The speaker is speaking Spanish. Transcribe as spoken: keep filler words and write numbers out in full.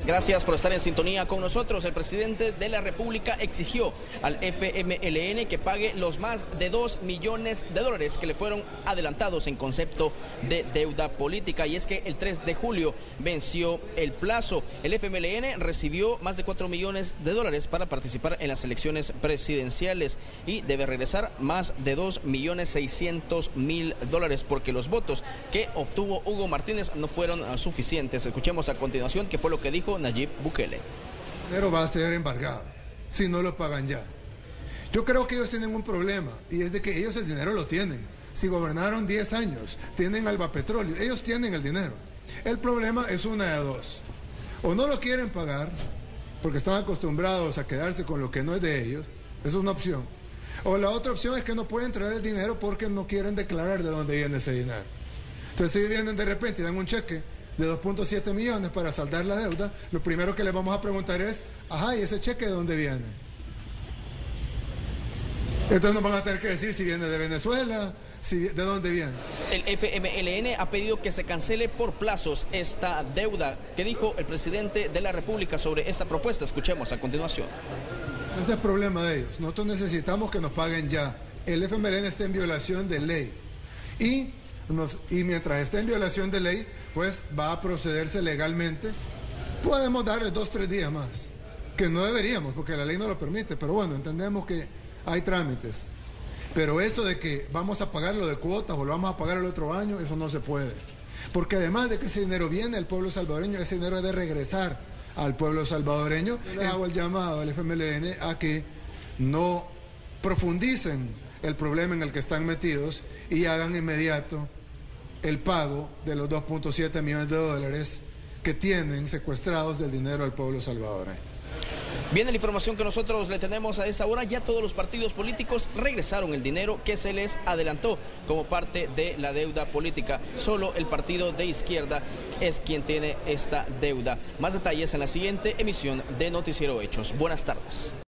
Gracias por estar en sintonía con nosotros. El presidente de la República exigió al F M L N que pague los más de dos millones de dólares que le fueron adelantados en concepto de deuda política. Y es que el tres de julio venció el plazo. El F M L N recibió más de cuatro millones de dólares para participar en las elecciones presidenciales y debe regresar más de dos millones seiscientos mil dólares porque los votos que obtuvo Hugo Martínez no fueron suficientes. Escuchemos a continuación qué fue lo que dijo Nayib Bukele. El dinero va a ser embargado si no lo pagan ya. Yo creo que ellos tienen un problema y es de que ellos el dinero lo tienen. Si gobernaron diez años, tienen Alba Petróleo, ellos tienen el dinero. El problema es una de dos. O no lo quieren pagar porque están acostumbrados a quedarse con lo que no es de ellos, eso es una opción. O la otra opción es que no pueden traer el dinero porque no quieren declarar de dónde viene ese dinero. Entonces si vienen de repente y dan un cheque de dos punto siete millones para saldar la deuda, lo primero que les vamos a preguntar es, ajá, ¿y ese cheque de dónde viene? Entonces nos van a tener que decir si viene de Venezuela, si, de dónde viene. El F M L N ha pedido que se cancele por plazos esta deuda. ¿Qué dijo el presidente de la República sobre esta propuesta? Escuchemos a continuación. Ese es el problema de ellos. Nosotros necesitamos que nos paguen ya. El F M L N está en violación de ley. Y, nos, y mientras esté en violación de ley, pues va a procederse legalmente. Podemos darle dos, tres días más. Que no deberíamos, porque la ley no lo permite. Pero bueno, entendemos que hay trámites. Pero eso de que vamos a pagarlo de cuotas o lo vamos a pagar el otro año, eso no se puede. Porque además de que ese dinero viene al pueblo salvadoreño, ese dinero debe regresar al pueblo salvadoreño. Yo le hago el llamado al F M L N a que no profundicen el problema en el que están metidos y hagan inmediato el pago de los dos punto siete millones de dólares que tienen secuestrados del dinero al pueblo salvadoreño. Viene la información que nosotros le tenemos a esta hora. Ya todos los partidos políticos regresaron el dinero que se les adelantó como parte de la deuda política. Solo el partido de izquierda es quien tiene esta deuda. Más detalles en la siguiente emisión de Noticiero Hechos. Buenas tardes.